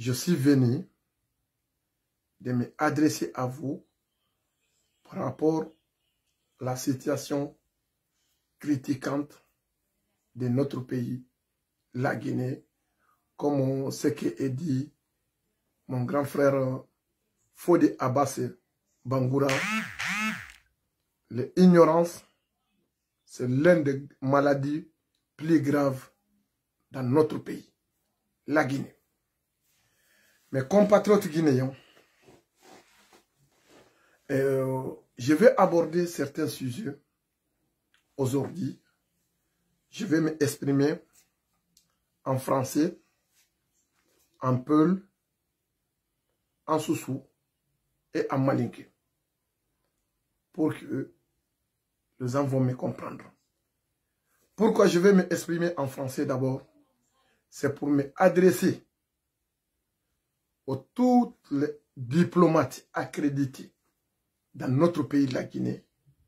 je suis venu de me adresser à vous par rapport à la situation critiquante de notre pays, la Guinée, comme ce qu'est dit mon grand frère Fodé Abbas Bangoura. L'ignorance, c'est l'une des maladies plus graves dans notre pays, la Guinée. Mes compatriotes guinéens, je vais aborder certains sujets aujourd'hui. Je vais m'exprimer en français, en peul, en soussou et en malinké, pour que les gens vont me comprendre. Pourquoi je vais m'exprimer en français d'abord? C'est pour m'adresser à tous les diplomates accrédités dans notre pays de la Guinée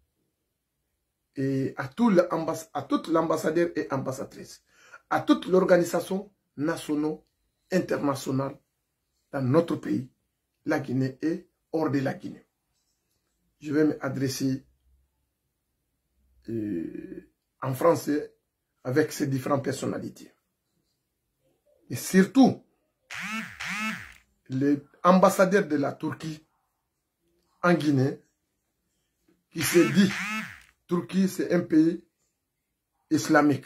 et à toutes les ambassadeurs et ambassadrices, à toutes les organisations nationales, internationales dans notre pays, la Guinée et hors de la Guinée. Je vais m'adresser en français avec ces différentes personnalités. Et surtout, les ambassadeurs de la Turquie en Guinée, qui se dit, Turquie c'est un pays islamique,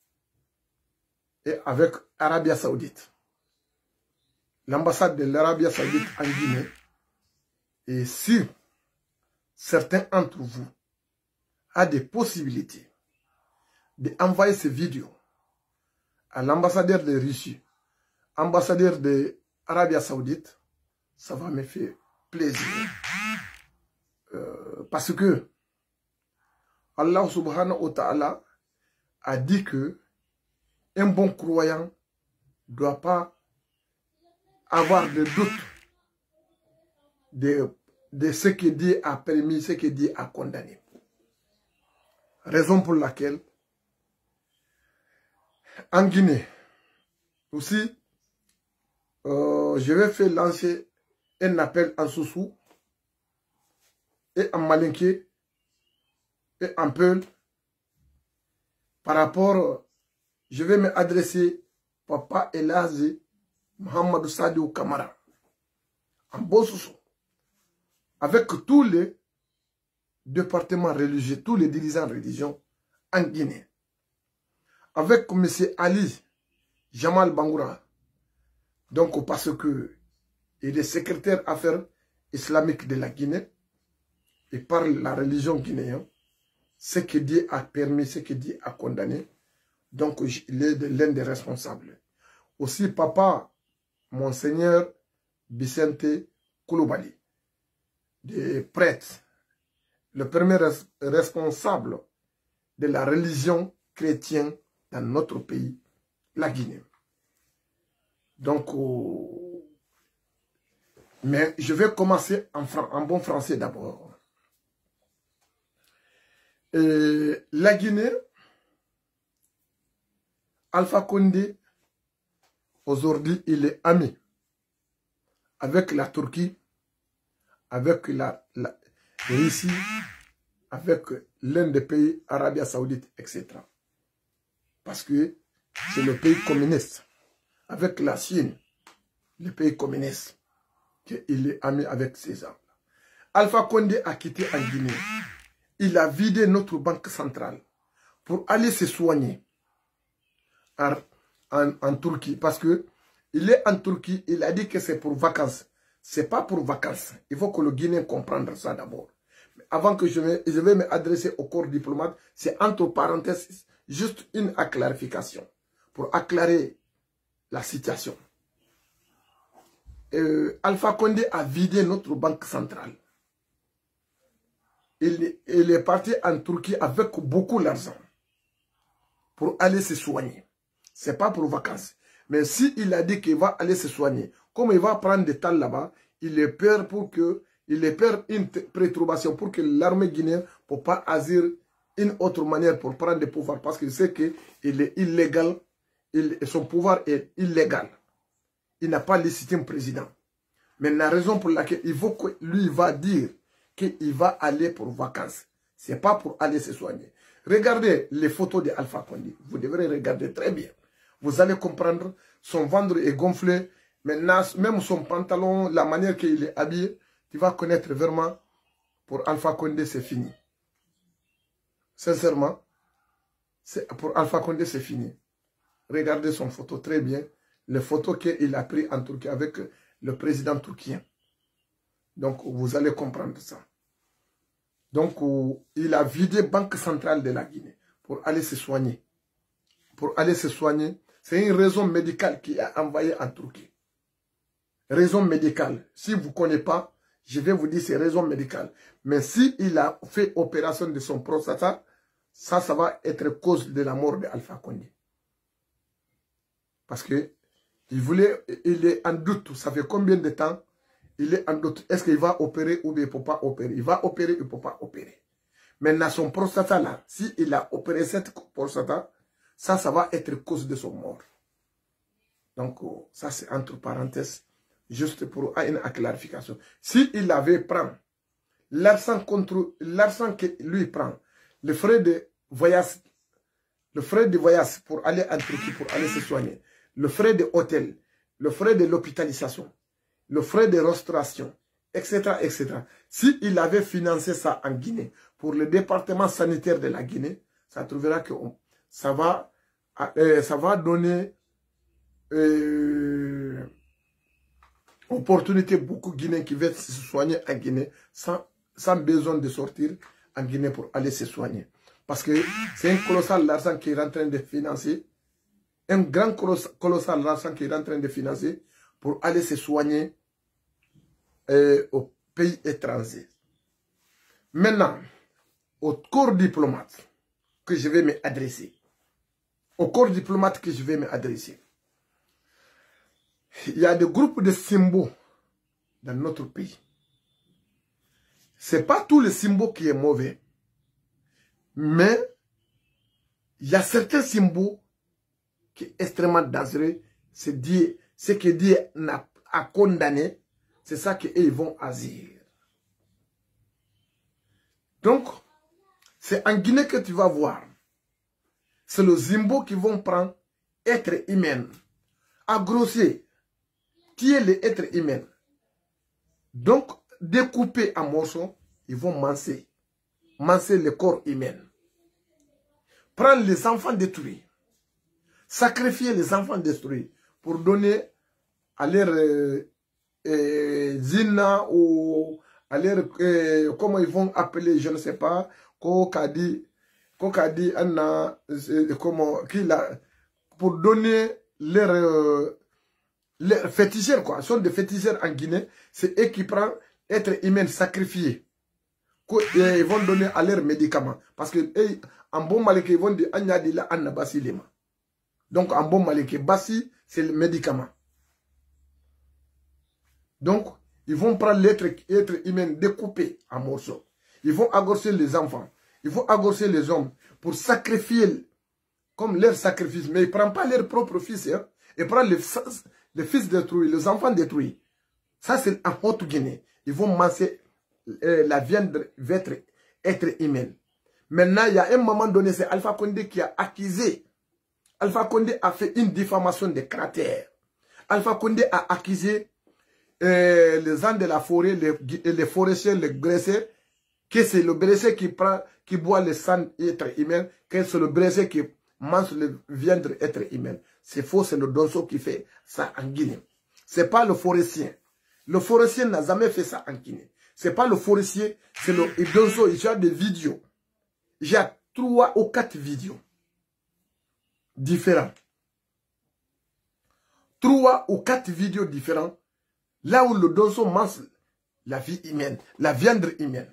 et avec Arabie Saoudite. L'ambassade de l'Arabie Saoudite en Guinée, et si certains d'entre vous ont des possibilités d'envoyer ces vidéos à l'ambassadeur de Russie, ambassadeur de l'Arabie Saoudite, ça va me faire plaisir. Parce que Allah subhanahu wa ta'ala a dit que un bon croyant ne doit pas avoir de doute de ce que Dieu a permis, ce que Dieu a condamné. Raison pour laquelle, en Guinée, aussi, je vais faire lancer un appel en soussou et en malinké et en peul par rapport, je vais m'adresser Papa Elazi Mohamed Sadiou Kamara en Bossoussou avec tous les départements religieux, tous les dirigeants religieux en Guinée, avec M. Ali Jamal Bangoura, donc parce que il est secrétaire affaires islamiques de la Guinée et parle la religion guinéenne, ce que Dieu a permis, ce que Dieu a condamné, donc il est l'un des responsables. Aussi Papa Monseigneur Vicente Koulibaly, des prêtres, le premier responsable de la religion chrétienne dans notre pays, la Guinée. Donc, mais je vais commencer en bon français d'abord. La Guinée, Alpha Condé, aujourd'hui, il est ami avec la Turquie, avec la Russie, avec l'un des pays, Arabie Saoudite, etc. Parce que c'est le pays communiste, avec la Chine, le pays communiste, qu'il est ami avec ces hommes. Alpha Condé a quitté en Guinée. Il a vidé notre banque centrale pour aller se soigner en Turquie. Parce que il est en Turquie, il a dit que c'est pour vacances. Ce n'est pas pour vacances. Il faut que le Guinéen comprenne ça d'abord. Avant que je vais m'adresser au corps diplomate, c'est entre parenthèses juste une clarification pour acclarer la situation. Alpha Condé a vidé notre banque centrale. Il est parti en Turquie avec beaucoup d'argent pour aller se soigner. Ce n'est pas pour vacances. Mais s'il a dit qu'il va aller se soigner, comme il va prendre des temps là-bas, il est peur une perturbation pour que l'armée guinéenne ne peut pas agir une autre manière pour prendre le pouvoir. Parce qu'il sait qu'il est illégal, son pouvoir est illégal. il n'a pas légitime président. Mais la raison pour laquelle il faut que lui va dire qu'il va aller pour vacances. Ce n'est pas pour aller se soigner. Regardez les photos d'Alpha Condé. Vous devrez regarder très bien. Vous allez comprendre, son ventre est gonflé. Maintenant, même son pantalon, la manière qu'il est habillé, tu vas connaître vraiment, pour Alpha Condé, c'est fini. Sincèrement, pour Alpha Condé, c'est fini. Regardez son photo très bien. Les photos qu'il a prises en Turquie avec le président turquien. Donc, vous allez comprendre ça. Donc, il a vidé la Banque centrale de la Guinée pour aller se soigner. Pour aller se soigner, c'est une raison médicale qui a envoyé en Turquie. Raison médicale. Si vous ne connaissez pas, je vais vous dire c'est raison médicale. Mais si il a fait opération de son prostate, ça va être cause de la mort d'Alpha Condé. Parce que il est en doute. Ça fait combien de temps? Il est en doute. Est-ce qu'il va opérer ou bien il ne peut pas opérer? Il va opérer ou il ne peut pas opérer. Maintenant, son prostate là, s'il a opéré cette prostate, ça va être cause de son mort. Donc, ça c'est entre parenthèses, juste pour une clarification. S'il avait pris l'argent que lui prend, le frais de voyage pour aller en Turquie, pour aller se soigner, le frais de hôtel, le frais de l'hôpitalisation, le frais de restauration, etc., etc. S'il avait financé ça en Guinée, pour le département sanitaire de la Guinée, ça trouvera que ça va donner opportunité beaucoup de Guinéens qui veulent se soigner en Guinée sans besoin de sortir en Guinée pour aller se soigner. Parce que c'est un colossal argent qui est en train de financer, un grand colossal argent qui est en train de financer pour aller se soigner au pays étranger. Maintenant, au corps diplomate que je vais m'adresser, il y a des groupes de symboles dans notre pays. Ce n'est pas tout le symbole qui est mauvais, mais il y a certains symboles qui sont extrêmement dangereux. C'est ce que Dieu a condamné, c'est ça qu'ils vont agir. Donc, c'est en Guinée que tu vas voir. C'est le symbole qui vont prendre être humain, engrosser, tuer les êtres humains. Donc, découper en morceaux, ils vont manger le corps humain. Prendre les enfants détruits, sacrifier les enfants détruits pour donner à leur zina ou à leur, comment ils vont appeler, je ne sais pas, Kokadi, Anna, pour donner leur féticheurs, quoi. Ce sont des féticheurs en Guinée. C'est eux qui prennent être humains sacrifiés. Ils vont donner à leurs médicaments. Parce que, en bon malais, ils vont dire, Anna Basi Lema. Donc, en bon malais, Basi, c'est le médicament. Donc, ils vont prendre l'être humain découpé en morceaux. Ils vont agorcer les enfants. Ils vont agorcer les hommes pour sacrifier comme leur sacrifice. Mais ils ne prennent pas leur propre fils. Hein. Ils prennent les fils détruits, les enfants détruits. Ça, c'est en Haute-Guinée. Ils vont manger la viande être humaine. Maintenant, il y a un moment donné, c'est Alpha Condé qui a accusé. Alpha Condé a fait une diffamation des cratères. Alpha Condé a accusé les gens de la forêt, les forestiers, les blessés, que c'est le blessé qui boit le sang être humain, que c'est le blessé qui mange le viande être humain. C'est faux, c'est le Donso qui fait ça en Guinée. C'est pas le forestier. Le forestier n'a jamais fait ça en Guinée. C'est pas le forestier, c'est le Donso. Il y a des vidéos. Il y a 3 ou 4 vidéos différentes. 3 ou 4 vidéos différentes. Là où le Donso mange la vie humaine, la viande humaine.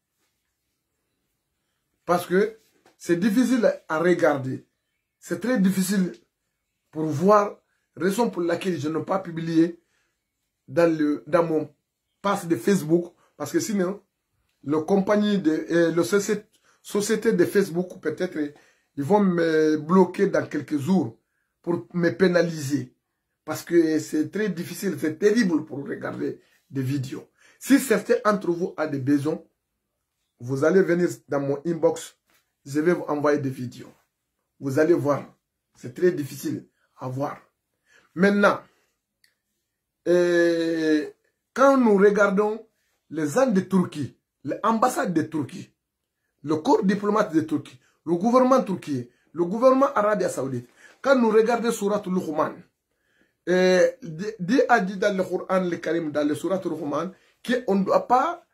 Parce que c'est difficile à regarder. C'est très difficile pour voir, raison pour laquelle je n'ai pas publié dans mon page de Facebook, parce que sinon, la société de Facebook, peut-être, ils vont me bloquer dans quelques jours pour me pénaliser. parce que c'est très difficile, c'est terrible pour regarder des vidéos. Si certains d'entre vous ont des besoins, vous allez venir dans mon inbox, je vais vous envoyer des vidéos. Vous allez voir, c'est très difficile à voir. Maintenant, quand nous regardons les gens de Turquie, l'ambassade de Turquie, le corps diplomate de Turquie, le gouvernement turquie, le gouvernement Arabie Saoudite, quand nous regardons Surat Luqman, Dieu a dit dans le Coran, le Karim, dans le Surat Luqman, qu'on ne doit pas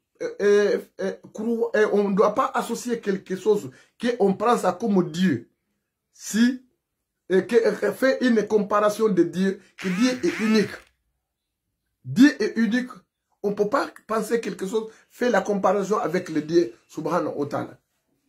on ne doit pas associer quelque chose qu'on prend ça comme Dieu. Si que fait une comparaison de Dieu, que Dieu est unique. Dieu est unique. On ne peut pas penser quelque chose, faire la comparaison avec le Dieu subhanahu wa ta'ala.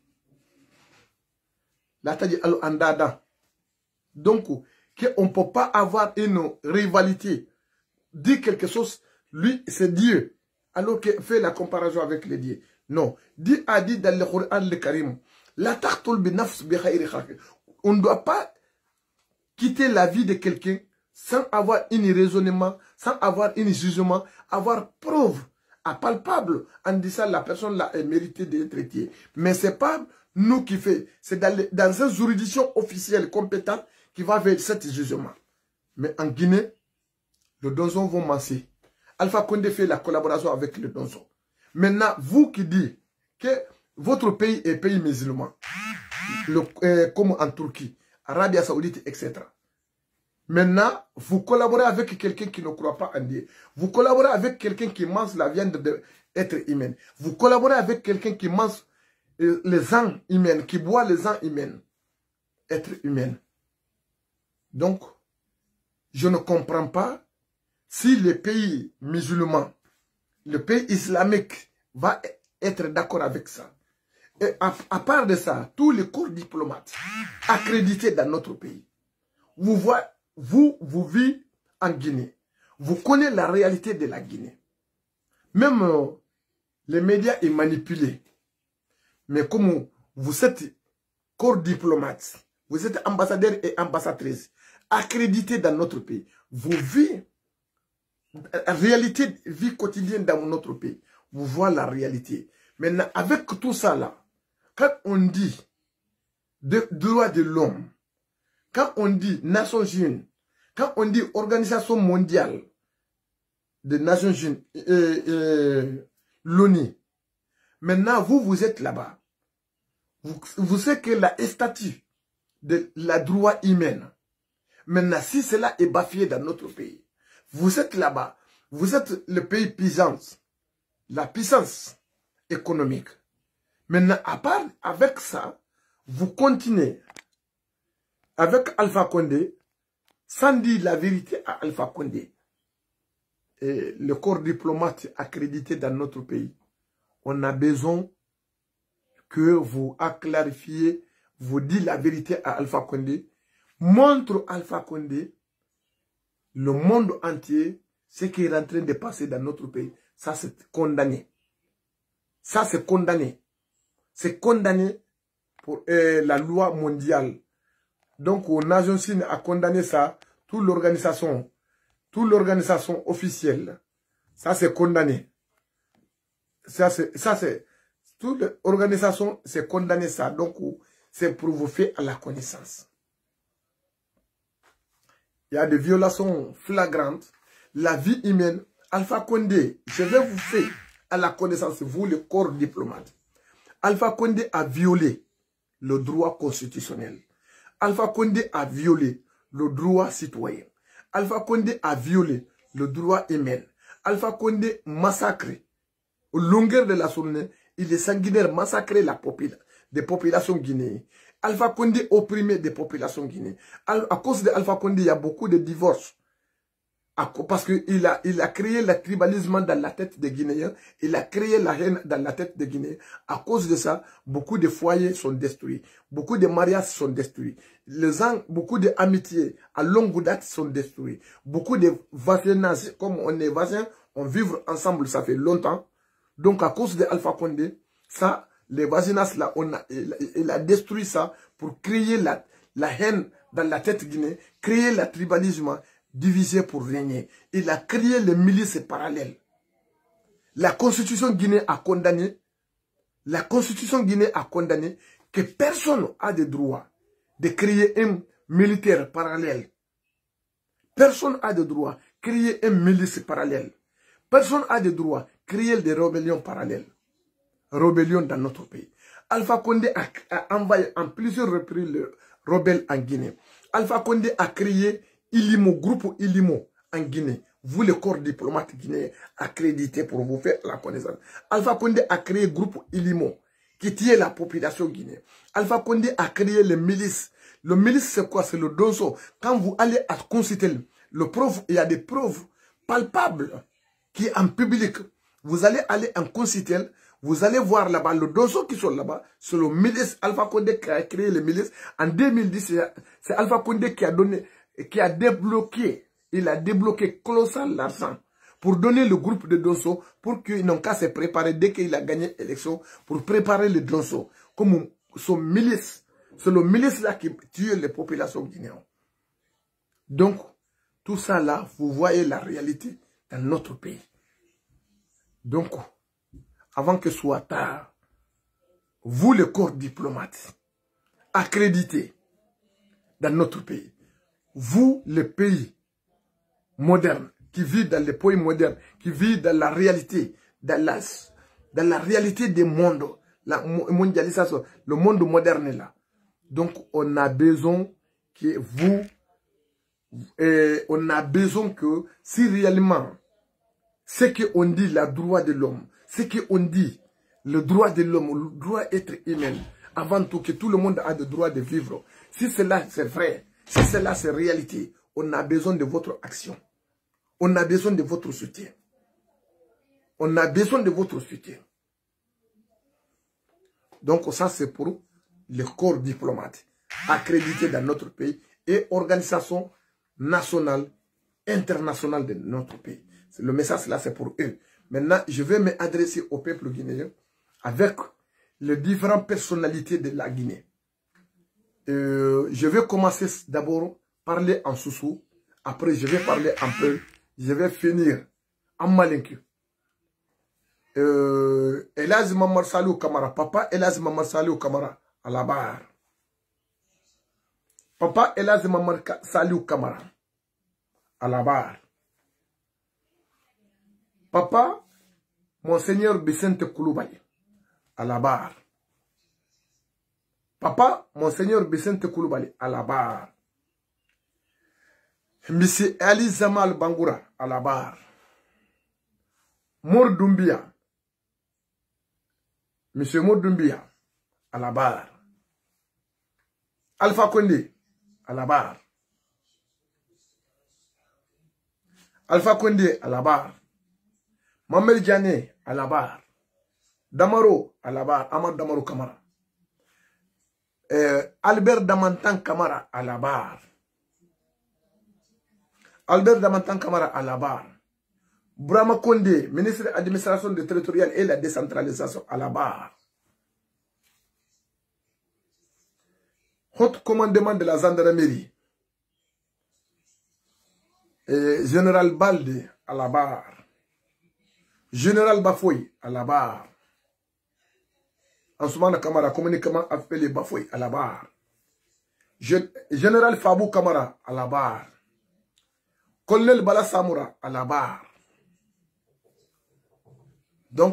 Là, tu dit al-andada. Donc, on ne peut pas avoir une rivalité. Dire quelque chose, lui, c'est Dieu. Alors qu'il fait la comparaison avec le Dieu. Non. Dieu a dit dans le Coran le Karim, la taqtul bi nafs bi khayri khalqi. On ne doit pas quitter la vie de quelqu'un sans avoir un raisonnement, sans avoir un jugement, avoir preuve palpable en disant la personne là est méritée d'être traitée. Mais ce n'est pas nous qui fait, c'est dans une juridiction officielle compétente qui va vers cet jugement. Mais en Guinée, le donjon vont masser. Alpha Condé fait la collaboration avec le donjon. Maintenant, vous qui dites que votre pays est pays musulman, comme en Turquie, Arabie Saoudite, etc. Maintenant, vous collaborez avec quelqu'un qui ne croit pas en Dieu. Vous collaborez avec quelqu'un qui mange la viande d'être humaine. Vous collaborez avec quelqu'un qui mange les âmes humaines, qui boit les âmes humaines. Être humaine. Donc, je ne comprends pas si le pays musulman, le pays islamique va être d'accord avec ça. Et à part de ça, tous les corps diplomates accrédités dans notre pays, vous vivez en Guinée. Vous connaissez la réalité de la Guinée. Même les médias sont manipulés. Mais comme vous êtes corps diplomate, vous êtes ambassadeur et ambassadrice accrédités dans notre pays, vous vivez la réalité, vie quotidienne dans notre pays. Vous voyez la réalité. Maintenant, avec tout ça là, quand on dit droits de l'homme, quand on dit Nations Unies, quand on dit Organisation mondiale des Nations Unies, l'ONU, maintenant vous êtes là-bas. Vous savez que la statut de la droit humain, maintenant si cela est bafoué dans notre pays, vous êtes là-bas, vous êtes le pays puissance, la puissance économique. Maintenant, à part avec ça, vous continuez avec Alpha Condé, sans dire la vérité à Alpha Condé. Et le corps diplomate accrédité dans notre pays, on a besoin que vous clarifiez, vous dites la vérité à Alpha Condé, montre Alpha Condé, le monde entier, ce qui est en train de passer dans notre pays. Ça, c'est condamné. Ça, c'est condamné. C'est condamné pour la loi mondiale. Donc, aux Nations Unies a condamné ça. Toute l'organisation officielle. Ça, c'est condamné. Toute l'organisation, c'est condamné ça. Donc, c'est pour vous faire à la connaissance. Il y a des violations flagrantes. La vie humaine, Alpha Condé, je vais vous faire à la connaissance, vous, le corps diplomate. Alpha Condé a violé le droit constitutionnel. Alpha Condé a violé le droit citoyen. Alpha Condé a violé le droit humain. Alpha Condé massacré. Au longueur de la journée, il est sanguinaire, massacré des populations guinéennes. Alpha Condé opprimé des populations guinéennes. À cause de Alpha Condé, il y a beaucoup de divorces. Parce qu'il a créé le tribalisme dans la tête des Guinéens. Il a créé la haine dans la tête des Guinéens. À cause de ça, beaucoup de foyers sont détruits. Beaucoup de mariages sont détruits. Beaucoup d'amitiés à longue date sont détruits. Beaucoup de voisinages, comme on est voisins, on vit ensemble, ça fait longtemps. Donc à cause de Alpha Condé, ça, les voisinages là, il a détruit ça pour créer la haine dans la tête guinéenne, créer le tribalisme, diviser pour régner. Il a créé les milices parallèles. La constitution guinéenne a condamné, que personne n'a le droit de créer un militaire parallèle. Personne n'a le droit de créer une milice parallèle. Personne n'a le droit de créer des rébellions parallèles. Rébellions dans notre pays. Alpha Condé a envoyé en plusieurs reprises les rebelles en Guinée. Alpha Condé a créé Ilimo, groupe Ilimo en Guinée. Vous, le corps diplomate guinéen, accrédité pour vous faire la connaissance. Alpha Condé a créé le groupe Ilimo qui tient la population guinéenne. Alpha Condé a créé les milices. Le milice, c'est quoi? C'est le donso. Quand vous allez à consulter le preuve, il y a des preuves palpables qui est en public. Vous allez aller en consulter, vous allez voir là-bas, le donso qui sont là-bas, c'est le milice Alpha Condé qui a créé les milices. En 2010, c'est Alpha Condé qui a débloqué. Il a débloqué colossal l'argent pour donner le groupe de Donso pour qu'ils n'ont qu'à se préparer dès qu'il a gagné l'élection pour préparer les Donso. Comme son milice, c'est le milice là qui tue les populations guinéennes. Donc, tout ça là, vous voyez la réalité dans notre pays. Donc, avant que ce soit tard, vous le corps diplomate, accrédité dans notre pays, vous le pays moderne, qui vit dans les pays modernes, qui vit dans la réalité, dans la réalité des mondes, la mondialisation, le monde moderne est là. Donc, on a besoin que vous, on a besoin que, si réellement, ce qu'on dit, le droit de l'homme, ce qu'on dit, le droit de l'homme, le droit d'être humain, avant tout, que tout le monde a le droit de vivre, si cela c'est vrai, si cela c'est réalité, on a besoin de votre action. On a besoin de votre soutien. On a besoin de votre soutien. Donc ça c'est pour le corps diplomate accrédité dans notre pays et organisation nationale, internationale de notre pays. Le message là c'est pour eux. Maintenant je vais m'adresser au peuple guinéen avec les différentes personnalités de la Guinée. Je vais commencer d'abord parler en Soussou. Après je vais parler un peu. Je vais finir en malinki. Elaz Mamar Salou Kamara. Papa Elaz Mamar Salou Kamara à la barre. Papa Elaz Mamar Salou Kamara à la barre. Papa Monseigneur Vicente Koulibaly à la barre. Papa Monseigneur Vicente Koulibaly à la barre. Monsieur Ali Zamal Bangoura à la barre. Mor Doumbia. Monsieur Mor Doumbia à la barre. Alpha Condé à la barre. Alpha Condé à la barre. Mamel Diané à la barre. Damaro à la barre. Amad Damaro Kamara. Albert Damantan Kamara à la barre. Albert Damantan Kamara à la barre. Brahma Condé, ministre de l'administration territoriale et la décentralisation à la barre. Haut commandement de la gendarmerie. Général Balde à la barre. Général Bafoy à la barre. Ansoumana Kamara, communiquement appelé Bafoy à la barre. Général Fabou Kamara à la barre. Colonel Bala Samoura à la barre. Donc,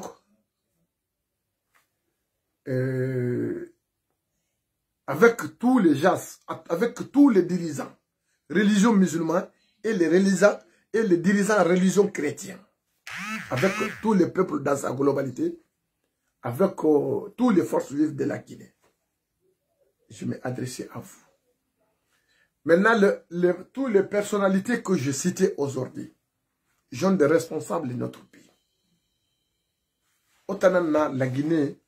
avec tous les gens, avec tous les dirigeants, religions musulmans et les dirigeants religions chrétiens, avec tous les peuples dans sa globalité, avec tous les forces vives de la Guinée, je m'ai adressé à vous. Maintenant, toutes les personnalités que je citais aujourd'hui, sont des responsables de notre pays. Autanana, la Guinée,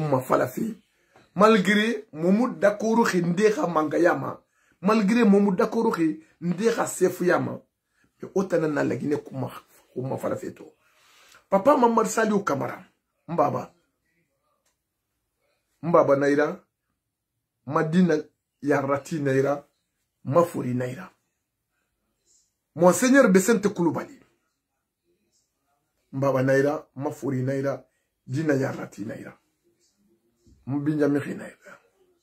malgré Momoud Dakourouhi Ndekha Mangayama, malgré Momoud Dakourouhi Ndekha Sefuyama, mais autanana, la Guinée, Kouma Falafeto. Papa Mamar Saliou Kamara, Mbaba Naira, Madina Yarati Naira, Mafuri Naira. Monseigneur Besente Koulibaly. Mbaba naira, mafuri naira, dina yarati naira. Mbinjamiri naira.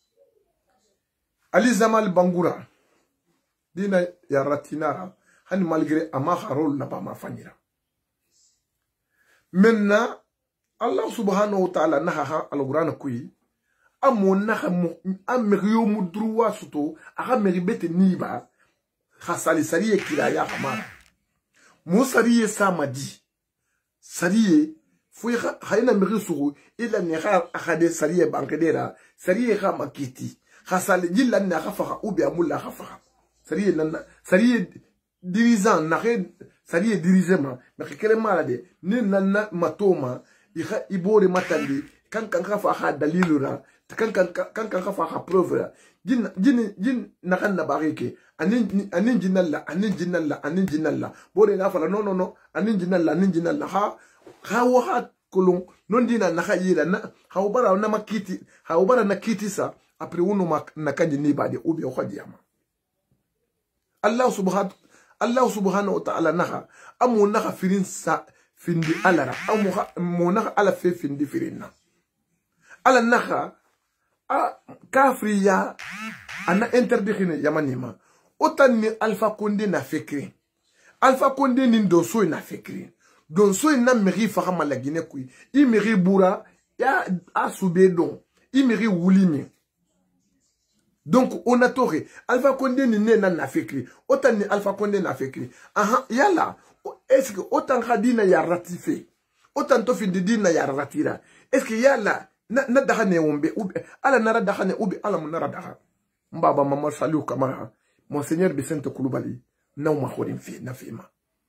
Ali Zamal Bangoura. Dina yarati nara. Hani malgré ama harol na ba ma fanira. Maintenant, Allah subhanahu wa ta'ala naha al-Qur'an kui. Amon naha amriyo mudruwa suto. Aga meribete niba. Khasali sariye kiraya hamara. Mo sariye samadi. Sariye. Fouye khayna meri suru. Ila neha akhade sariye bankedera. Sariye kha makiti. Khasali jilla na khafaha ubi amulla khafaha. Sariye nana. Sariye dirigeant nahe. Sariye dirigement. Mais kele malade. Ni nana matoma. Iha ibore matali. Kan khafaha dalilura. Kan khafaha preuve. Jin nakan na barike. Anin jinalla. Bore na fala no. Anin jinalla. Ha wahat kulung. Non dina naka yira na. Ha ubara na makiti. Ha ubara na kiti sa. Apri unu nakanji nibadi. Ubi okhadiyama. Allah subhanahu wa ta'ala naha. Amu naha firin sa. Findi alara. Amu naha ala fe findi firinna. Ala naha. Kafri ya. Ana interdikine yamanima. Otan ni Alpha Condé na fekri. Alpha Condé ni Donsoy na fekri. Donsoy na meri fahama la Guinée kui. I meri boura. Ya asube don. I meri wulimi. Donc on a toré. Alpha Condé ni na fekri. Otan ni Alpha Condé na fekri. Aha, yala. Est-ce que autant hadina ya ratifié? Autant to fin de dina ya ratira. Est-ce que yala na dahane ombe ubi ala nara dahane ubi ala munara daha. Mbaba mama Saliou Kamara. Monseigneur Besente Koulibaly, non ma khorim fi na fima.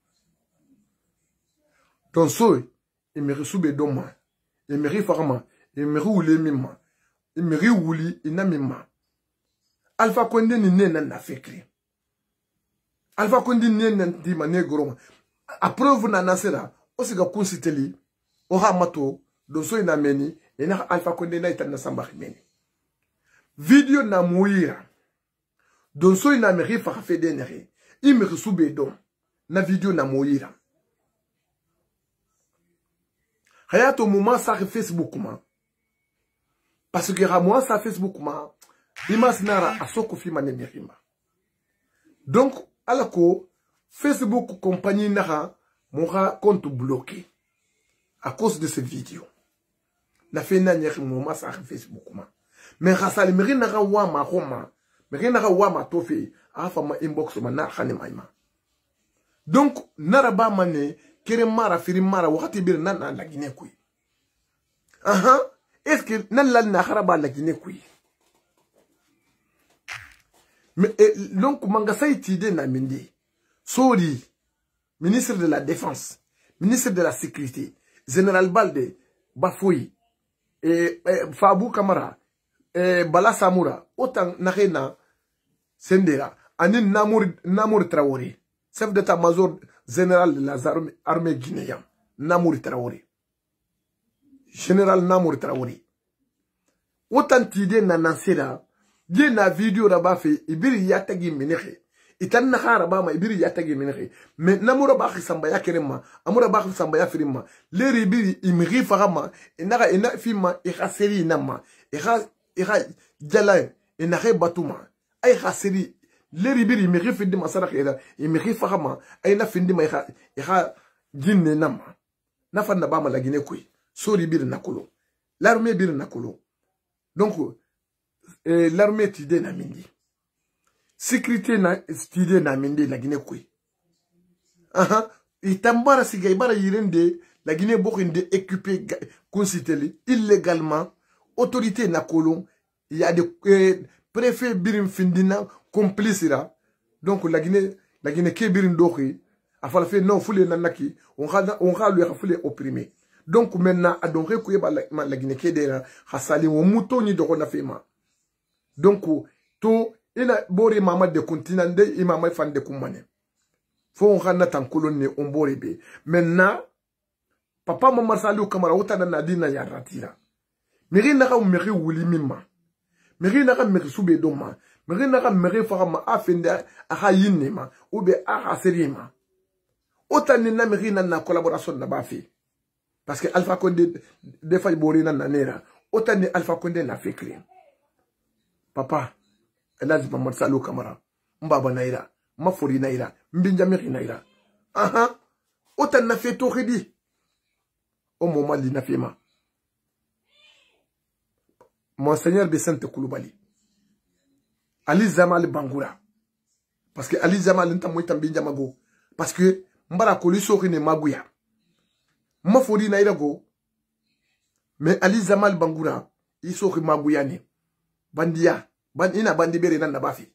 Donsoy, il me reçoit doma, il me rifarma, il me roule mima, il me roule inamima. Alpha Condé ni na fekri. Alpha Condé ni di mané groma. A preuve na nasera, osiga kunsiteli, oha mato, Donsoy na meni, et na Alpha Condé na itana samba meni. Video na mouira. Donsoy na meri fa denere. I me resube don. Na video na moira. Hayato moment ça Facebook ma. Parce que moi ça Facebook ma. Imas nara asoko fi mane merima. Donc alako Facebook compagnie nara mora compte bloqué à cause de cette vidéo. Na fait na nyeri moment ça Facebook ma. Mais rasal meri nara wa ma roma. Mais rien n'a pas ma tofi à ma inbox ma na khane maima. Donc naraba mané kere mara firi mara wakati bir nan la Guinée kui. Aha, est-ce que nan la na kharaba la Guinée kui? Mais donc manga saitide na mindi. Sori, ministre de la Défense, ministre de la Sécurité, général Balde, Bafoui et Fabou Kamara et Bala Samoura, autant narena Sendera, Anin Namour Traoré, chef d'état-major général de la armée guinéenne, Namour Traoré. Général Namour Traoré. Autant d'idées n'anansera, bien na vidéo là-bas fait, ibiri yatagi meneche. Itan nahara bama ibiri yatagi meneche. Mais Namour Bakhi Sambaya Kerema, Amoura Bakhi Sambaya Firima, les ribiri imri farama, et nara fima, et raseri nama, et jalain, et nare batuma. Ay khasiri le ribiri me refindi masara khira e me khifama ay na findi ma ya jinne nama na fanna ba ma la Guinée koy so ribiri nakolo l'armée bir nakolo. Donc l'armée tide na mindi sécurité na tide na mindi la Guinée koy aha itambara sigay bara yirende la Guinée bokinde équipé considéré illégalement autorité nakolo. Il y a des préfet birim findina complice là. Donc la Guinée ke birim doki a fait non foule nanaki on va lui foule opprimé. Donc maintenant a donc ku la Guinée ke dera hasali wo mutoni do na fema. Donc to ina bori mama de continent de imama fan de kumane. Faut on rana tan colonne on bori be. Maintenant papa mama Saliou Kamara utana na dina ya ratira. Meri na ka meri wuli mimma. Meri na ka meri sube doma. meri naka meri fama afende aha yinema ou be aha serima autant na meri na collaboration na bafi parce que Alpha Condé des fois bori na nera autant ni Alpha Condé na fait créer papa elaz Mamadou Salou Camara mbaba naira mafori naira mbinja meri naira aha autant na fait tout redi au moment li na fait ma Monseigneur Besante Koulibaly Ali Zamal Bangoura parce que Ali Zamal nta moita mbinja mago parce que mbara koliso rine maguya mafori na irago mais Ali Zamal Bangoura iso ri maguya ni bandia ina bandi bere nan na bafi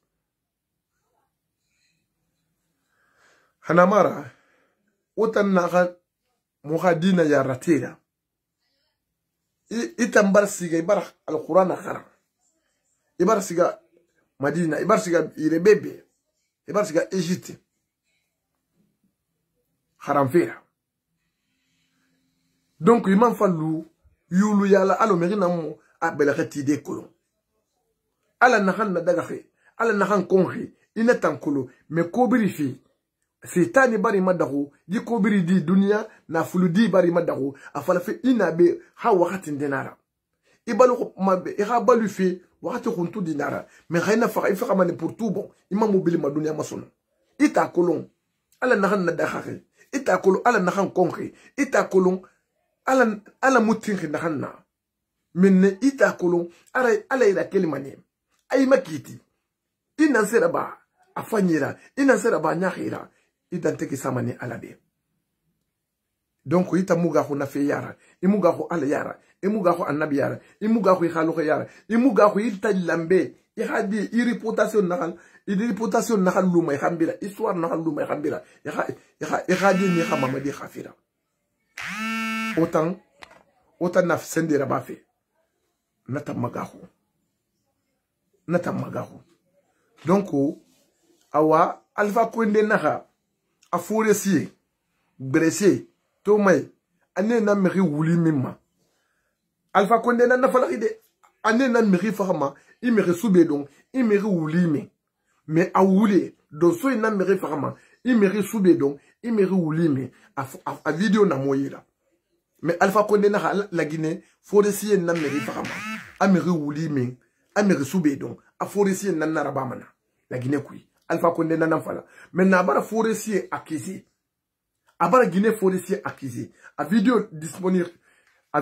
hanamara otan na muhadina ya ratira itambar siga ibar al-Qur'an khara ibar siga Madina ibar siga irebebe ibar siga Egypte haram fera donc il m'en fallu yulu yala alo merina mo abela retide kolon ala nahan na dagaxe ala nahan konxi ina tankolo me kobiri fi Sitani bari madahu di kobiri di dunia na fuludi bari madahu afala fe ina be ha wakati denara ibalu mabe iha balu fe wakati khuntu dinara me khayna fa ifa kamane pour tout bon imam mobile ma dunia masono ita kolon ala nahan na dakhaxe ita kolon ala nahan konxi ita kolon ala mutinxi nahan na minne ita kolon ala ila kelimane ay makiti ina seraba afanyira ina seraba nyakhira idanteki samani alabe donc ita muga ko na fe yara imuga ko ala yara imuga ko annabi yara imuga ko khalu yara imuga ko ita lambe ihadi reputation nakal luma khambira histoire nakal luma khambira ihadi ni khamama di khafira autant naf sendira bafe natamagahu donc awa Alpha Condé naka aforesier blessé tomay ane na meri wuli mimma Alpha Condé na falaki de ane na meri fama i meri soube donc i meri wuli mais a wuli do so na meri fama i meri soube donc i meri wuli mais a vidéo na moyira mais Alpha Condé na la Guinée foresier na meri fama a meri wuli mais a meri soube donc a foresier na narabamana la Guinée kui Alpha Condé nan fala mais na bara forestier accusé abara Guinée forestier accusé a vidéo disponible a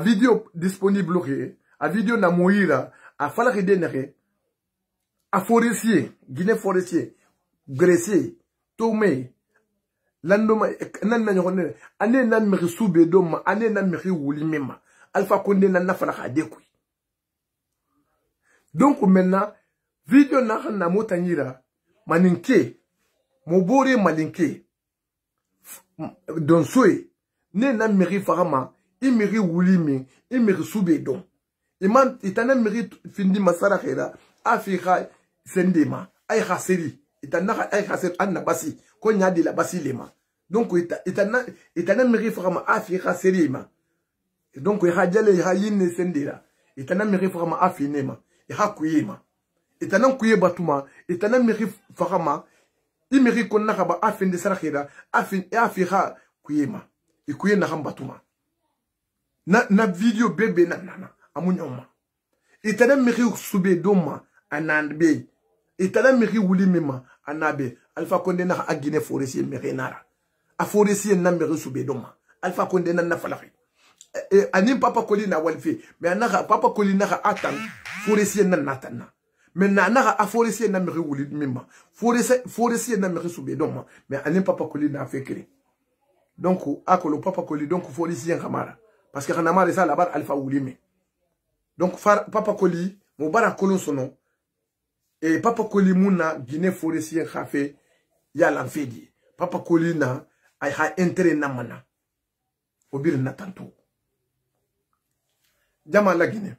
vidéo na moira a fala redenere a forestier Guinée forestier gressé tomé landoma nan na nyone ane nan me soube doma ane nan me wuli mema Alpha Condé nan fala khade kui donc maintenant vidéo na motanyira maninke mobore malinke don soe ne na meri farama i meri wulimi i meri soube don iman itana meri findi masara khira afika sendema ay khaseri itana ay khaser anna basi ko nyadi la basi lema donc itana meri farama afika serima donc ya jale ya yinne sendira itana meri farama afinema ya kuyima itanan kuye batuma itanan meri fakama imeri konna kaba afin de sarakhira afika kuyema ikuye na batuma na video bebe na amunyoma itanan meri sube doma anandbe itanan meri wuli mema anabe Alpha Condé na agine forestier meri nara a forestier na meri sube doma Alpha Condé na falakhi anim papa kolina walfi mais anaka papa kolina atan forestier na natana maintenant naka a forestier na meri wuli mima forestier na meri soube donc mais anim papa koli na fait créer donc akolo papa koli donc forestier kamara parce que kanamara ça là-bas Alpha wuli me donc papa koli mo bara kolon sono et papa koli muna Guinée forestier khafe ya l'enfedi papa koli na ay ha intérêt na mana obir na tanto jama la Guinée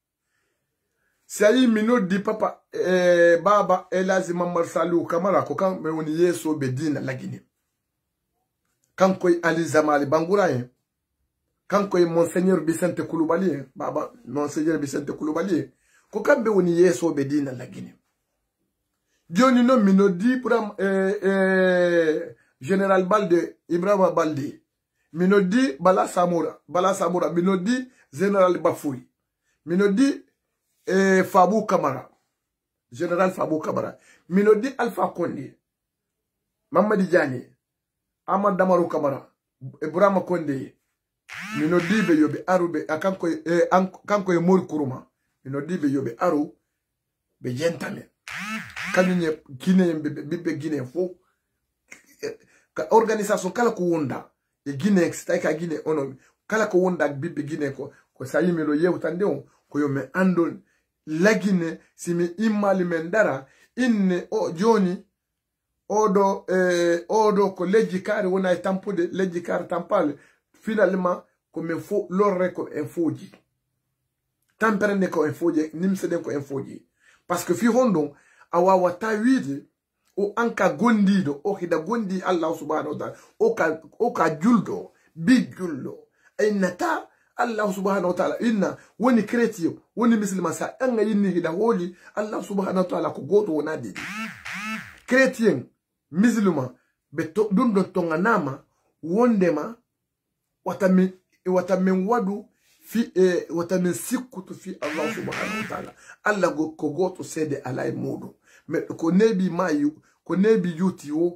Sayi mino di papa baba elazi Mamadou Salou Camara ko kan me woni yeso be dina la Guinée kan koy Ali Zamal Bangoura kan koy Monseigneur Besante Koulibaly baba Monseigneur Besante Koulibaly ko kan be woni yeso be dina la Guinée Joni no minodi pour Général Balde, Ibrahima Balde. Minodi Bala Samora, minodi Général Bafoui. Minodi Fabou Kamara, Général Fabou Kamara. Minodi Alpha Condé, Mamadi Diagne, Ahmad Damarou Kamara, Ibrahima Condé. Minodi be yobe aru be kanko mori kuruma. Minodi be yobe aru be jentame. Kanyunye Guinée be Guinée fo. Ka organisation kala ko wonda e Guinée ka Guinée ono kala ko wonda bibbe Guinée ko sayi melo yewtande on ko yo me andon la Guinée simi imali mendara inne o joni odo ko leggi kare wona e tampude leggi kare tampale finalement ko me fo lorre ko infoji tamperende ko infoji nimseden ko infoji parce que fi hondo awawa tawide o anka gondido o hida gondi Allah subhanahu wa ta'ala o ka juldo big juldo ay nata Allah subhanahu wa ta'ala inna woni chrétien woni musulman sa anga yinni hida holi Allah subhanahu wa ta'ala ko goto wona didi chrétien musulman be to dum don tonga nama wondema watamin wadu fi watamin sikutu fi Allah subhanahu wa ta'ala Allah ko goto sede alay mudu me ko nebi mayu ko nebi yuti wo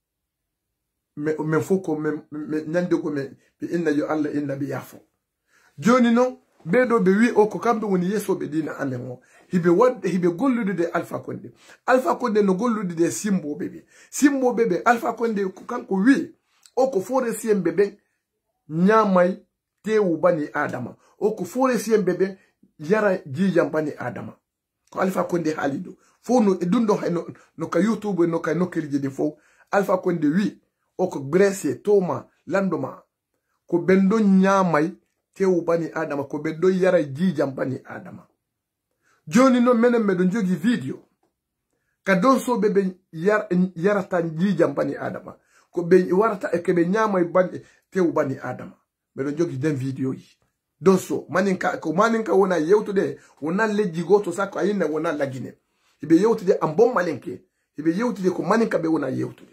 me foko me nyande ko me bi inna yo Allah inna bi yafo joni no bedo be wi o ko kambe woni yeso be dina alemo hibe gollude de Alpha Condé no gollude de Simbo bebe Alpha Condé ko kanko wi o ko fore siem bebe nyamay tewu bani adama o ko fore siem bebe yara jijam bani adama ko Alpha Condé halido fo no dundo no ka YouTube no ka nokirje de fo Alpha Condé wi o ko Grèce Toma landoma ko bendo nyamay tewu bani adama ko bendo yara jijam bani adama joni no menen medo jogi video ka don so bebe yarata jijam bani adama ko be warata e ke be nyamay bani tewu bani adama medo jogi den video yi don so maninka wona yewtude wona leji goto sako ayina wona lagine hibe yewtude am bom malinke hibe yewtude ko maninka be wona yewtude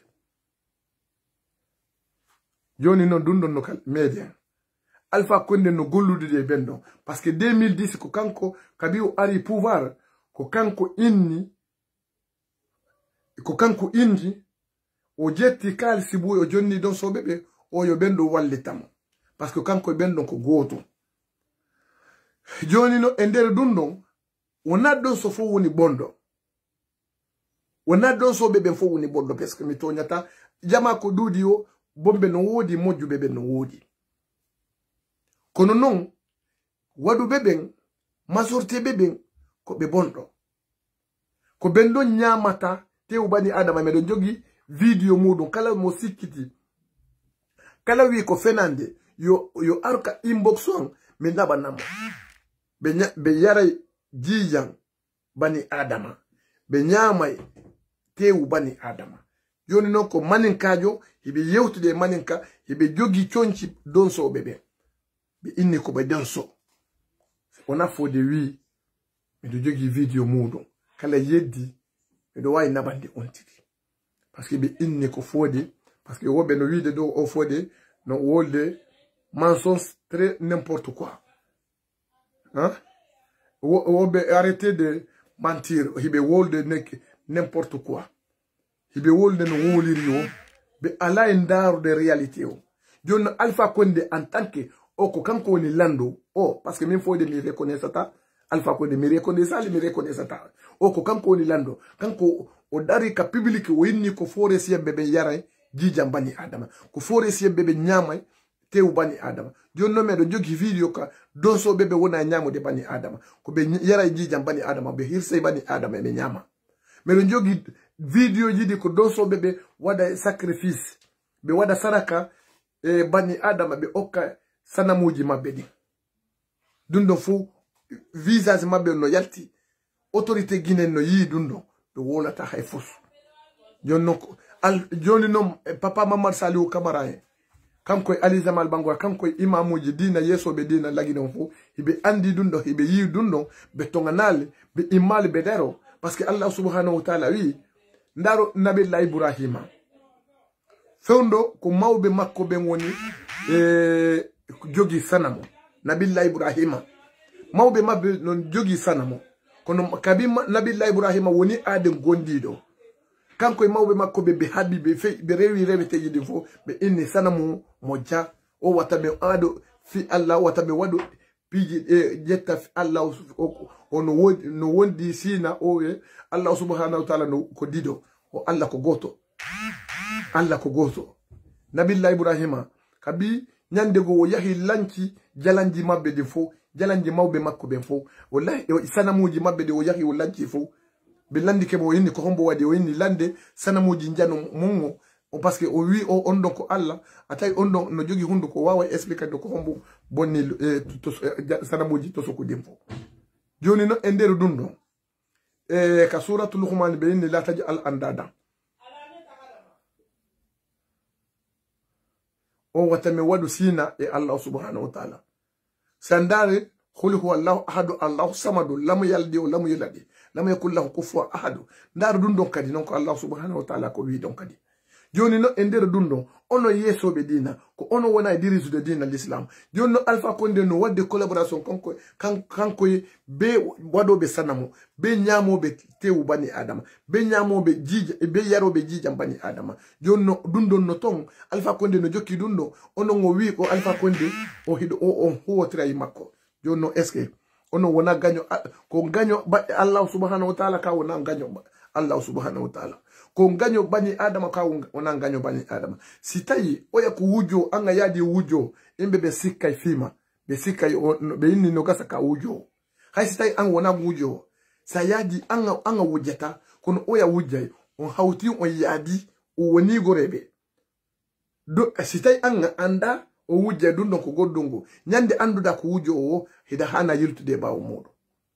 joni non dundon no kal media Alpha Condé no gollude de bendo parce que 2010 ko kanko kabi o ari pouvoir ko kanko inni o jetti kal sibu o jonni don so bebe o yo bendo wallitamo parce que kanko bendo ko goto joni no endere dundon wona don so fo woni bondo wona don so bebe fo woni bondo parce que mi tonyata jama ko dudi o bombe no wodi moju bebe no wodi kono non wadu beben masorte beben ko be bondo ko bendo nyamata tewu bani adama medo jogi video mudun kala mo sikiti kala wi ko fenande yo arka inbox on me naba namo be yara jijan bani adama be nyamay tewu bani adama yoni non ko maninkajo hibe yewtude maninka hibe jogi chonchi don so bebe be inni ko be donso ona fo de wi me do jogi video mudo kala yeddi me do way nabande ontidi parce que be inni ko fodi parce que wobe no wi de do o fodi no wolde mensonge très n'importe quoi hein wobe arrêtez de mentir hibe wolde n'importe quoi hibe wolde no woliri be ala ndaro de réalité o jon Alpha Condé en tant que o ko kanko ni lando o parce que même faut de me reconnaître ça Alpha Condé me reconnaître ça o ko kanko ni lando kanko o dari ka public o inni ko fore si bebe yara jijam bani adama ko fore si bebe nyamay tewu bani adama jonno me do jogi video ka don so bebe wona nyamo de bani adama ko be yara jijam bani adama be hirse bani adama be nyama me do jogi video jidi ko don so bebe wada sacrifice be wada saraka bani adama be okka sanamuji mabedi dundo fu visas mabbe no yalti autorité guinéenne no yi dundo do wola ta hay fos joni no papa Mamad Saliou Camara kanko Ali Zamal Bangoura kanko imamuji dina yeso be dina lagino fu hibe andi dundo hibe yi dundo be tonganale be imal be dero parce que Allah subhanahu wa ta'ala wi ndaro nabilla Ibrahima fewndo ko mawbe makko be woni jogi sanamo nabilla Ibrahima mawbe mabbe non jogi sanamo kono kabi nabilla Ibrahima woni ade gondido kanko e mawbe makko be habibe fe be rewi rewete yidi fo be inni sanamo moja o watabe ado fi Allah watabe wado piji jetta fi Allah o no wondi sina o Allah subhanahu wa ta'ala no ko dido o Allah ko goto Allah ko goto nabilla Ibrahima kabi nyande go yahi lanci jalanji mabbe de fo jalanji mawbe makko be fo wallahi sanamuji mabbe de o yahi o lanci fo be landi ke bo yini ko hombo wadi o yini lande sanamuji njano mongo parce que o wi o ondo ko Allah atay ondo no jogi hundu ko wawa expliquer do ko hombo bonni sanamuji to soko demfo joni no enderu dundo ka suratul luqman be ni la taj'al andada o watame wadu sina e Allah subhanahu wa ta'ala sandare khuli huwa Allah ahadu Allah samadu lam yaldi wa lam yuladi lam yakul lahu kufuwan ahadu ndar dundo kadi non ko Allah subhanahu wa ta'ala ko wi don kadi joni no ender dundo ono yeso be dina ko ono wona dirisu de dina l'islam joni no Alpha Condé no wadde collaboration kanko be wado be sanamo be nyamo be tewu bani adama be nyamo be jija be yaro be jija bani adama joni no dundo no ton Alpha Condé no jokki dundo ono ngo wi ko Alpha Condé o hido o on huwotira makko joni no eske ono wona ganyo ko ganyo Allah subhanahu wa ta'ala ka wona ganyo Allah subhanahu wa ta'ala ko ganyo bani adama ka wona ganyo bani adama sitayi oya ku wujo anga yadi wujo imbe be sikka fima be sikka be inni no gasa ka wujo hay sitayi an wona wujo sayadi anga wujeta kono oya wujay on hawti on yadi o woni gorebe do sitayi anga anda o wujja dundon ko goddungo nyande anduda ko wujo o hida hana yiltude bawo modo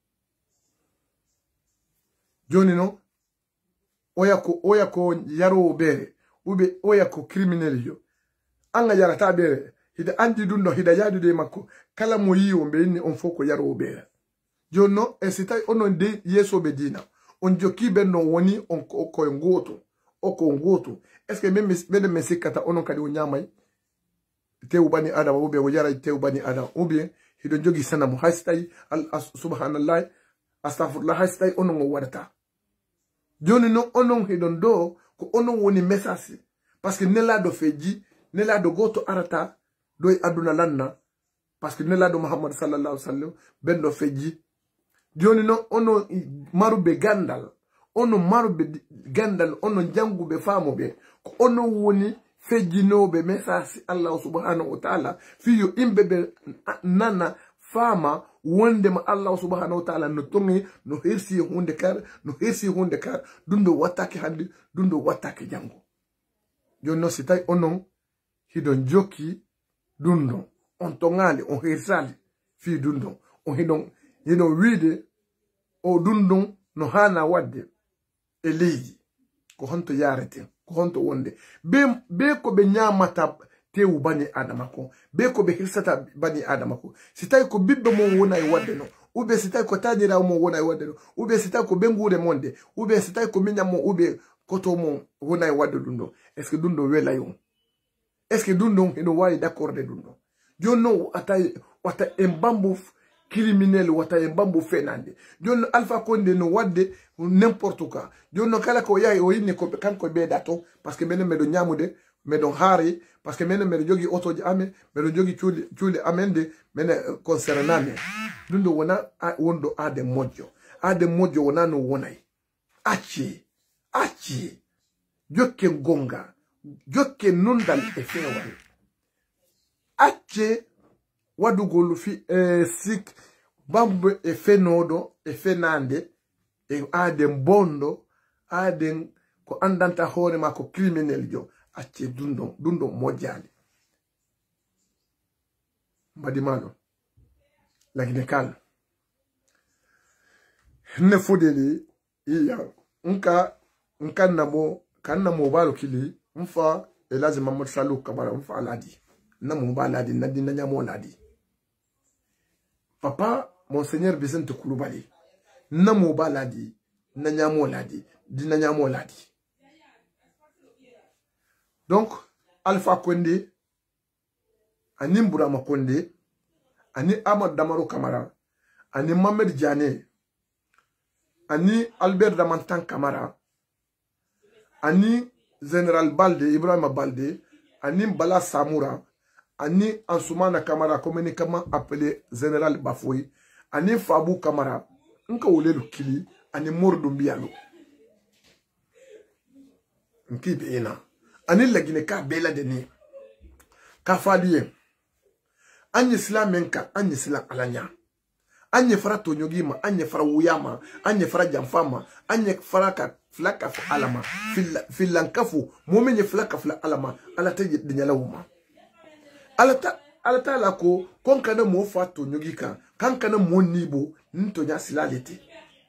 joni no oya ko yaro bere ube oya ko criminel yo anga yarata bere hida andi dundo hida yadude makko kala mo yiwo be ni on foko yaro bere jonno e sitai onon de yeso be dina on joki ben no woni on ko ngoto o ko ngoto est ce que même be mesikata onon kadi o nyamay tewu bani adam ube o yara tewu bani adam ube hido jogi sanamu hastai subhanallah astaghfirullah hastai onon o wadata joni no onon hidon do ko onon woni message parce que nela do feji nela do goto arata do aduna lanna parce que nela do Muhammad sallallahu alaihi wasallam ben do feji joni no ono marube gandal ono jangube famobe ko ono woni feji nobe message Allah subhanahu wa ta'ala fiyo imbe nana fama wonde ma Allah subhanahu wa ta'ala no tongi no hirsi hunde kar dundo watake handi dundo watake jango jonno sitay onon hidon joki dundo on tongale on hirsali fi dundo on hidon wide o dundo no hana wadde e leji ko honto yarete ko honto wonde be ko be nyamata tewu bani adama ko be ko be hirsata bani adama ko sitay ko bibbe mo wona e wadde no ube sitay ko tadira mo wona e wadde no ube sitay ko bengude monde ube sitay ko minyam mo ube koto mo wona e wadde dundo est ce que dundo wela yon est ce que dundo eno wali d'accord de dundo jonno wata embambu criminel wata embambu fenande jonno Alpha Condé no wadde n'importe quoi jonno kala ko yayi o yinni ko kanko be dato parce que menen medo nyamude medon haari parce que menen medo jogi otoji ame medo jogi ciuli amende menen concername dundo wona wondo ade mojo wona no wonay acci jokke gonga jokke nundal e fewal acce wadugol fi sik bambe e fenodo e fenande e aden bondo aden ko andanta hoore ma ko criminel jo acce dundo mojjali mbadi malo lagine kal ne fodeli iya kanna mo balo kili mfa elazi Mamadou Salou Kamara mfa aladi na mo baladi na dinna nyamo ladi papa Monseigneur Vicente Koulibaly na mo baladi na nyamo ladi dinna nyamo ladi Donc, Alpha Condé, ani Bourama Condé, ani Ahmad Damaro Kamara, ani Mohamed Diané, ani Albert Damantan Kamara, ani Général Balde, Ibrahim Balde, ani Bala Samoura, ani Ansoumana Kamara, communiquement appelé Général Bafoui, ani Fabou Kamara, nka Olelu Kili, ani Mordumbialo. Nki beena. Ani lagine ka bela deni. Ka fadiye. Anye sila menka, anye sila alanya. Anye fara tonyogima, anye fara wuyama, anye fara jamfama, anye fara ka flaka fa alama, filankafu, momenye flaka fla alama, alata dinyala wuma. Alata lako, konkana mo fa tonyogika, kankana mo nibo, nintonya sila lete.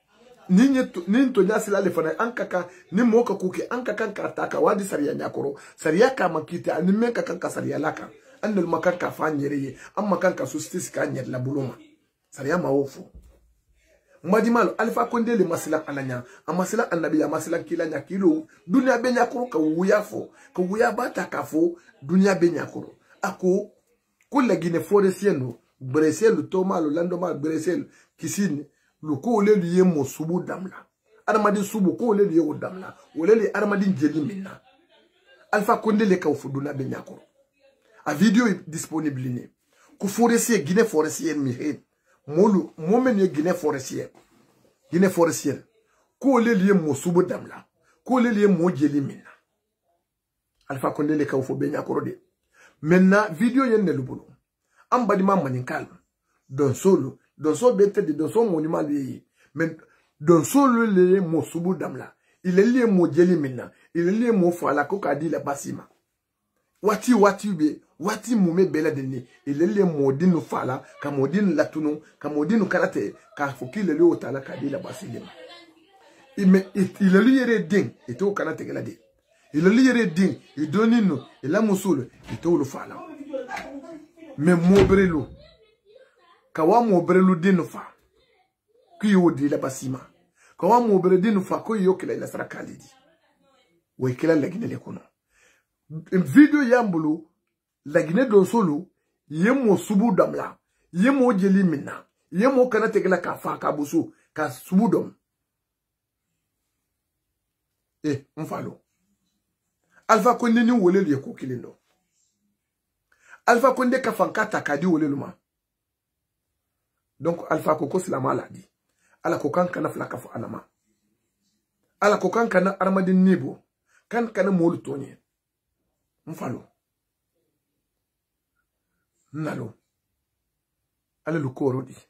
Nintonya sila le fana, ankaka, ni moka kuki, ankaka kartaka, wadi saria nyakoro, saria ka makite, animeka kanka saria laka, andel makanka fa nyereye, makanka sustisi ka nyer la buluma. Saria maofu. Madimalo, Alpha Condé le masila alanya, amasila annabi, amasila kila nyakilo, dunia benyakoro ka wuyafo, ka wuyabata kafo, dunia benyakoro. Ako, kule gine forestieno, Bresel, Tomalo, Landoma, Bresel, Kisine, Luko ole liye mo subu damla. Armadi subu ko ole liye o damla. Ole li armadi njeli minna. Alpha Condé le ka ufuduna benyakoro. A video disponible ni. Ku forestier, Guinée forestier mihe. Molu, momen ye Guinée forestier. Guinée forestier. Ko ole liye mo subu damla. Ko ole liye mo jeli minna. Alpha Condé le ka ufu benyakoro de. Maintenant, video yen ne lubulo. Ambadima maninkal. Don solo bête de son monument lié. Mais don solo lié mo subu damla. Il est lié mo jeli minna. Il est lié mo fala koka di la basima. Wati be. Wati mume bela deni. Il est lié mo dinu fala. Ka mo dinu latuno. Ka mo dinu karate. Ka foki le lié otala ka di la basima. Il est lié ding. Et to kanate gelade. Il est lié ding. Il donne nous. Il a moussoul. Il to le fala. Mais mo brelo. Kawa mo brelu dinu fa. Kuyo di la basima. Kawa mo brelu dinu fa. Kuyo kila ila sarakali di. Wekila lagine le kono. Video yambulu. Lagine don solo. Yemo subu damla. Yemo jeli minna. Yemo kanate gila ka fa ka busu. Ka subu dom. Mfalo. Alpha Condé ni wole liye kukilindo. Alpha Condé ka fankata kadi wole luma. Donc Alpha Koko c'est la maladie. Ala kokan kana flaka fo alama. Ala kokan kana armadi nibo. Kan kana molu tonye. Mfalo. Nalo. Ale lukoro di.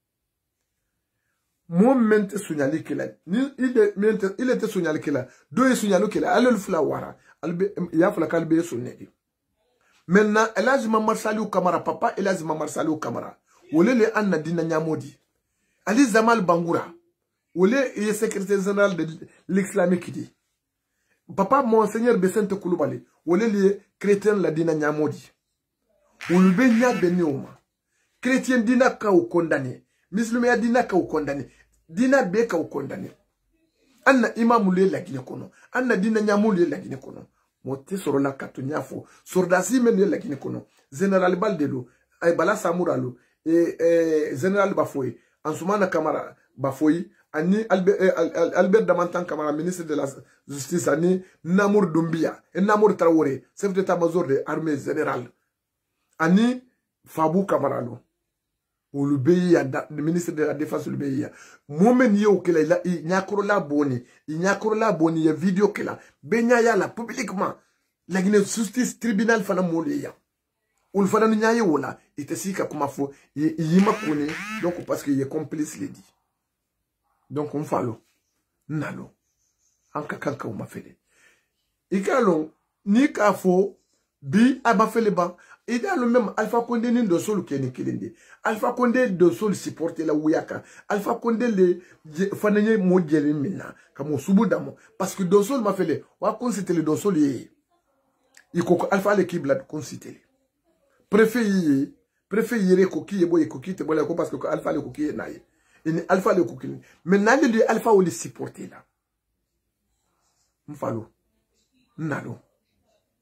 Moment sunyali kila. Il était sunyali kila. Doye sunyali kila. Ale lufla wara. Ya fla kalbe sunnedi. Maintenant, Elhadji Mamad Saliou Kamara, papa Elhadji Mamad Saliou Kamara. Wole le anna dina nyamodi. Ali Zamal Bangoura. Wole est secrétaire général de l'Islamique dit. Papa Monseigneur Besente Koulibaly. Wole le chrétien la dina nyamodi. Wole be nya benioma. Chrétien dina ka ou condamné. Musulman dina ka ou condamné. Dina be ka ou condamné. Anna imam le la gine kono. Anna dina nyamoli la gine kono. Mote soro la katunyafo. Sordasi men la gine kono. Général Baldelo. Bala Samoura lo. Général Bafoui, Ansoumana Kamara Bafoui, Ani Albert Damantan Kamara, ministre de la Justice, Ani Namour Doumbia, et Namour Traoré, chef d'état-major de l'armée générale, Ani Fabou Kamaralo, ou le ministre de la Défense du pays. Momen yo kela il nyakorola boni, il nyakorola boni ya vidéo kela, benya ya la publiquement, la Guinée justice tribunal fana moleya. Ou fana nyaye wola ite sika kuma fo yima kone donc parce que il est complice les dit donc on falo nalo anka kanka uma fele ikalo ni ka fo bi aba fele ba idalo même Alpha Condé ni do solo kene kilinde Alpha Condé do solo supporter la wuyaka Alpha Condé le fana nye mo jeli minna kamo subu damo parce que do solo ma fele wa considérer le do solo yi iko Alpha l'équipe la considérer préfet yere koki yebo ye koki te bola ko parce que Alpha le koki naye ini Alpha le koki mais nali de Alpha ou le supporter là mfalo nalo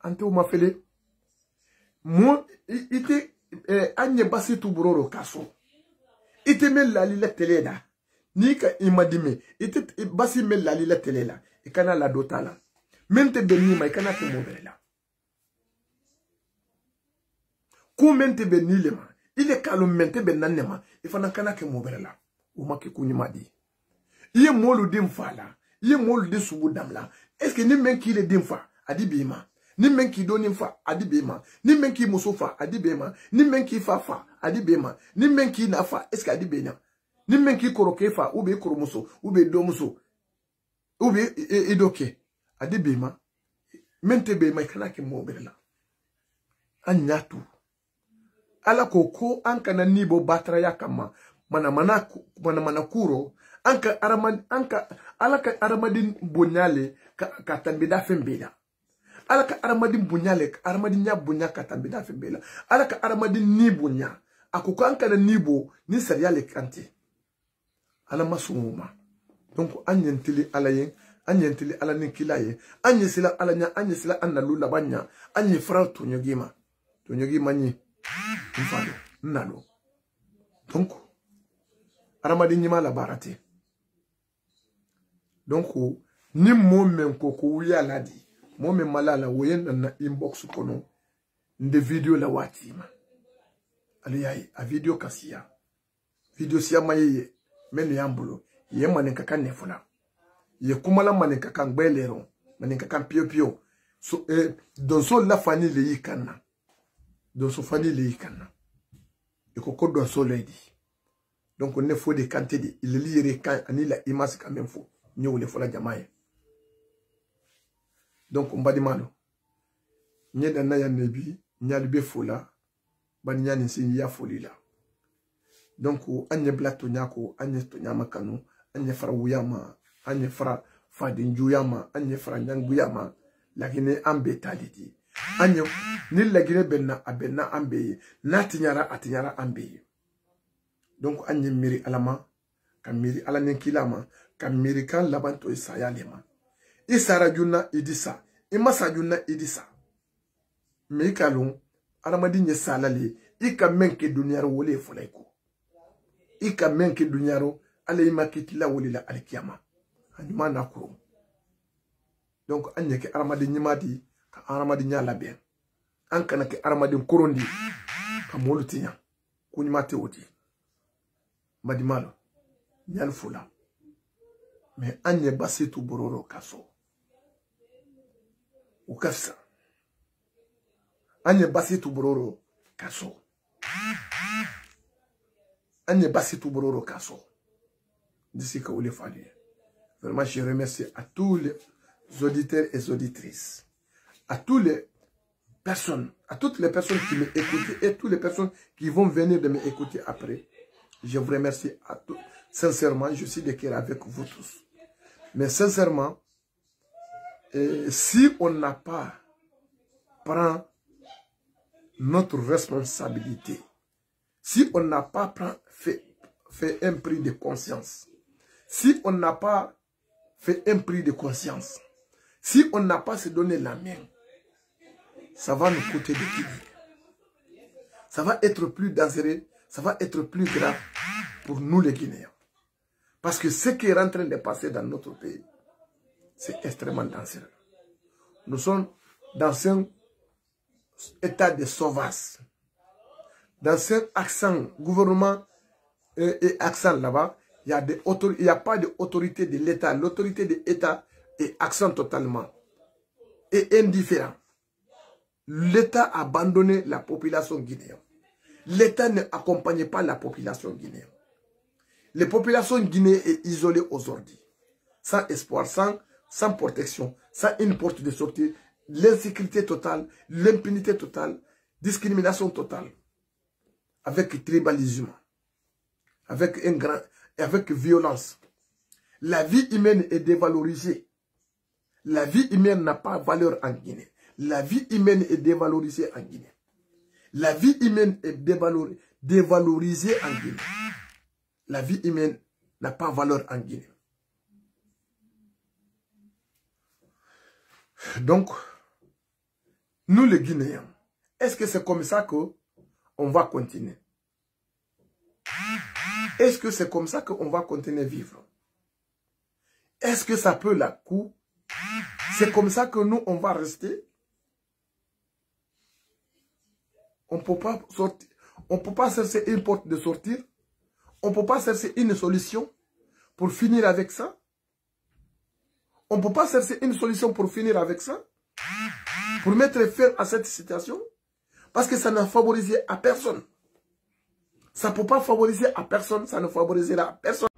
ante o mafele. Mo ite anye basi tu bororo kaso. Ite me lali la tele la. Ni ka imadime. Ite basi me lali la tele la. Ikana la dota la. Mente benima ikana ke mobile la. Ku mente benile ma. Ile kalu mente benane ma. Ifana kana ke mobile la. Uma ke kunyima di. Iye molu dimfa la. Iye molu di subu damla. Est-ce que ni men ki le dimfa? Adi bima. Ni men ki do nimfa? Adi bima. Ni men ki musufa? Adi bima. Ni men ki fa? Adi bima. Ni men ki nafa? Est-ce que adi bina? Ni men ki koroke fa? Ube koromuso? Ube domuso? Ube idoke? Adi bima. Mente bima ikana ke mobile la. Anyatu. Ala koko anka na nibo batra ya kama. Mana kuro. Anka alaka aramadin bunyale ka tambida fembela. Alaka aramadin bunyale aramadin nya bunya ka tambida fembela. Alaka aramadin ni bunya. Akuko anka na nibo ni seriale kante. Ala masumuma. Donc anyentili alayen, anyentili ala ninkilaye, anyesila alanya, anyesila analula banya, anyefra tonyogima. Tonyogima ni mfano nalo. Donc aramadin nyima la barate. Donc ni momen koko uya ladi momen malala woyen na inbox kono nde video la watima aliyai a video kasia video siya maye menu yambulo ye manen kaka nefula ye kumala manen kaka ngbelero manen kaka pio so don so la fani le yikana don so fani le yikana e koko don so lady donc on ne faut des quantités il lire quand ani la image quand même faut nous le fola jamaye. Donc on va dire nye dana ya nebi nyali be fola ban nyani sin ya folila. Donc anye blato nyako anye to nyama kanu anye fara wuyama anye fara fadinju yama anye fara nyangu yama lakini ambe taliti anye ni lagine benna abenna ambe natinyara atinyara ambe. Donc anye miri alama kamiri ala nenkilama kamiri kan labanto isaya lema isara juna idisa imasa juna idisa me kalon aramadi nye salale ika menke dunyaro wole folaiko ika menke dunyaro ale imakitila wole la alkiyama anima nakuro. Donc anye ke aramadi nyimadi ka aramadi nyala ben ankana ke aramadi korondi ka molutinya kunyimate oti madimalo nyal fula. Mais anye basi tu bororo kaso. Ukasa. Anye basi tu bororo kaso. Anye basi tu bororo kaso. D'ici que vous le fallait. Vraiment, je remercie à tous les auditeurs et auditrices. À toutes les personnes qui m'écoutent et toutes les personnes qui vont venir de m'écouter après. Je vous remercie à tous. Sincèrement, je suis de cœur avec vous tous. Mais sincèrement, si on n'a pas pris notre responsabilité, si on n'a pas fait un prix de conscience, si on n'a pas fait un prix de conscience, si on n'a pas se donné la main, ça va nous coûter de Guinée. Ça va être plus dangereux, ça va être plus grave pour nous les Guinéens. Parce que ce qui est en train de passer dans notre pays, c'est extrêmement dangereux. Nous sommes dans un état de sauvage. Dans un accent gouvernement et accent là-bas, il n'y a pas d'autorité de l'État. L'autorité de l'État est accent totalement et indifférent. L'État a abandonné la population guinéenne. L'État n'accompagne pas la population guinéenne. Les populations guinéennes sont isolées aujourd'hui, sans espoir, sans protection, sans une porte de sortie, l'insécurité totale, l'impunité totale, discrimination totale, avec tribalisme, avec violence. La vie humaine est dévalorisée. La vie humaine n'a pas valeur en Guinée. La vie humaine est dévalorisée en Guinée. La vie humaine est dévalorisée en Guinée. La vie humaine n'a pas valeur en Guinée. Donc, nous les Guinéens, est-ce que c'est comme ça qu'on va continuer? Est-ce que c'est comme ça qu'on va continuer à vivre? Est-ce que ça peut la coup? C'est comme ça que nous, on va rester? On ne peut pas sortir. On ne peut pas chercher une porte de sortir. On ne peut pas chercher une solution pour finir avec ça. On ne peut pas chercher une solution pour finir avec ça. Pour mettre fin à cette situation. Parce que ça n'a favorisé à personne. Ça ne peut pas favoriser à personne. Ça ne favorisera à personne.